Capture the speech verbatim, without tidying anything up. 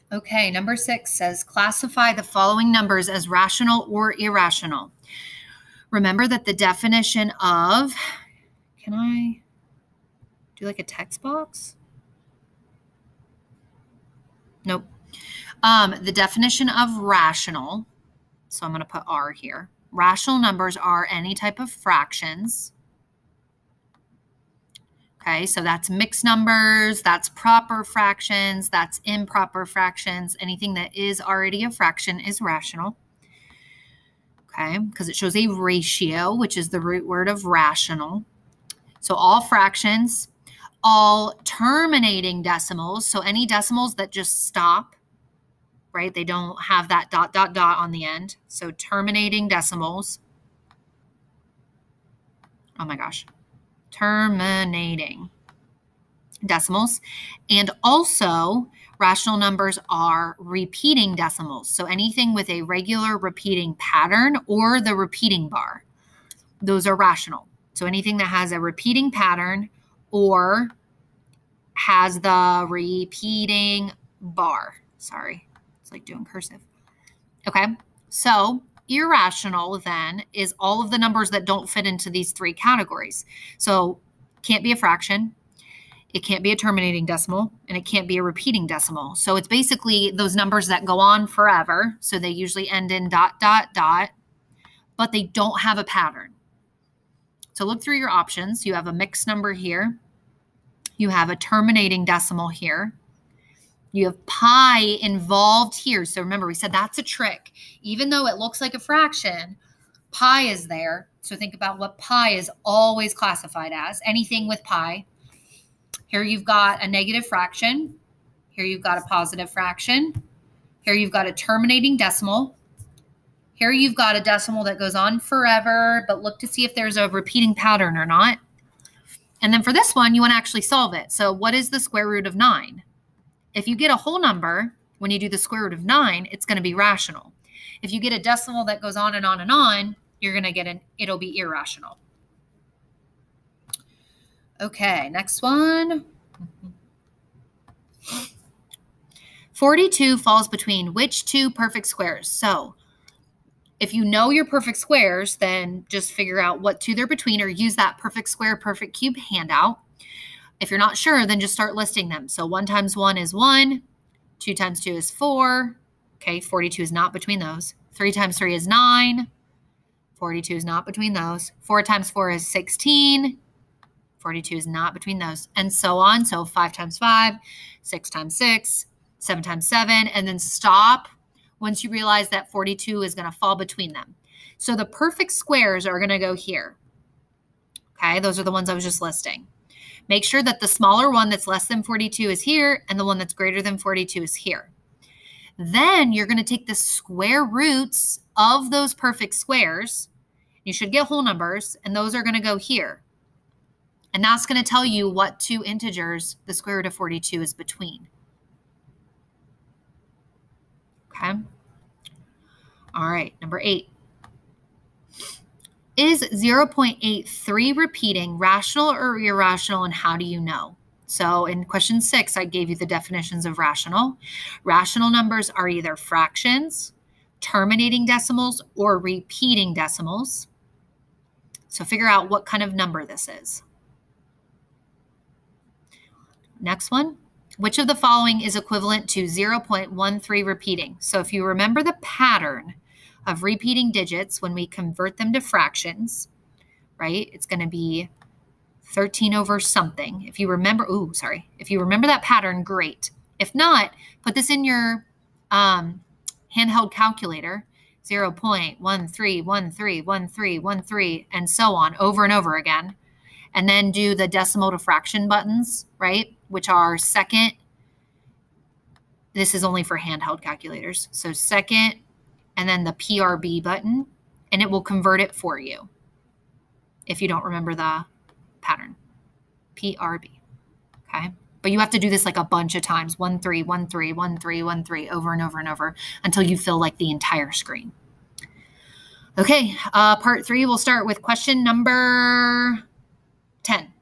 Okay, number six says classify the following numbers as rational or irrational. Remember that the definition of, can I do like a text box? Nope. Um, the definition of rational, so I'm going to put R here. Rational numbers are any type of fractions. Okay, so that's mixed numbers, that's proper fractions, that's improper fractions. Anything that is already a fraction is rational. Okay, because it shows a ratio, which is the root word of rational. So all fractions, all terminating decimals, so any decimals that just stop, right? They don't have that dot, dot, dot on the end. So terminating decimals. Oh my gosh. Terminating decimals. And also, rational numbers are repeating decimals. So anything with a regular repeating pattern or the repeating bar, those are rational. So anything that has a repeating pattern or has the repeating bar. Sorry, it's like doing cursive. Okay, so irrational then is all of the numbers that don't fit into these three categories. So can't be a fraction, it can't be a terminating decimal, and it can't be a repeating decimal. So it's basically those numbers that go on forever. So they usually end in dot, dot, dot, but they don't have a pattern. So look through your options. You have a mixed number here. You have a terminating decimal here. You have pi involved here. So remember, we said that's a trick. Even though it looks like a fraction, pi is there. So think about what pi is always classified as. Anything with pi. Here you've got a negative fraction. Here you've got a positive fraction. Here you've got a terminating decimal. Here you've got a decimal that goes on forever, but look to see if there's a repeating pattern or not. And then for this one, you want to actually solve it. So what is the square root of nine? If you get a whole number, when you do the square root of nine, it's going to be rational. If you get a decimal that goes on and on and on, you're going to get an, it'll be irrational. Okay, next one. forty-two falls between which two perfect squares? So if you know your perfect squares, then just figure out what two they're between or use that perfect square, perfect cube handout. If you're not sure, then just start listing them. So one times one is one, two times two is four. Okay, forty-two is not between those. Three times three is nine. forty-two is not between those. Four times four is sixteen. forty-two is not between those. And so on. So five times five, six times six, seven times seven, and then stop once you realize that forty-two is going to fall between them. So the perfect squares are going to go here. Okay, those are the ones I was just listing. Make sure that the smaller one that's less than forty-two is here and the one that's greater than forty-two is here. Then you're going to take the square roots of those perfect squares. You should get whole numbers, and those are going to go here. And that's going to tell you what two integers the square root of forty-two is between. Okay. All right, number eight. Is zero point eight three repeating rational or irrational, and how do you know? So in question six, I gave you the definitions of rational. Rational numbers are either fractions, terminating decimals, or repeating decimals. So figure out what kind of number this is. Next one. Which of the following is equivalent to zero point one three repeating? So if you remember the pattern of repeating digits when we convert them to fractions, right? It's going to be thirteen over something. If you remember, ooh, sorry. If you remember that pattern, great. If not, put this in your um, handheld calculator, zero point one three one three one three one three, and so on, over and over again. And then do the decimal to fraction buttons, right? Which are second. This is only for handheld calculators. So second, and then the P R B button, and it will convert it for you if you don't remember the pattern. P R B, okay? But you have to do this like a bunch of times, one, three, one, three, one, three, one, three, over and over and over until you fill like the entire screen. Okay, uh, part three, we'll start with question number ten.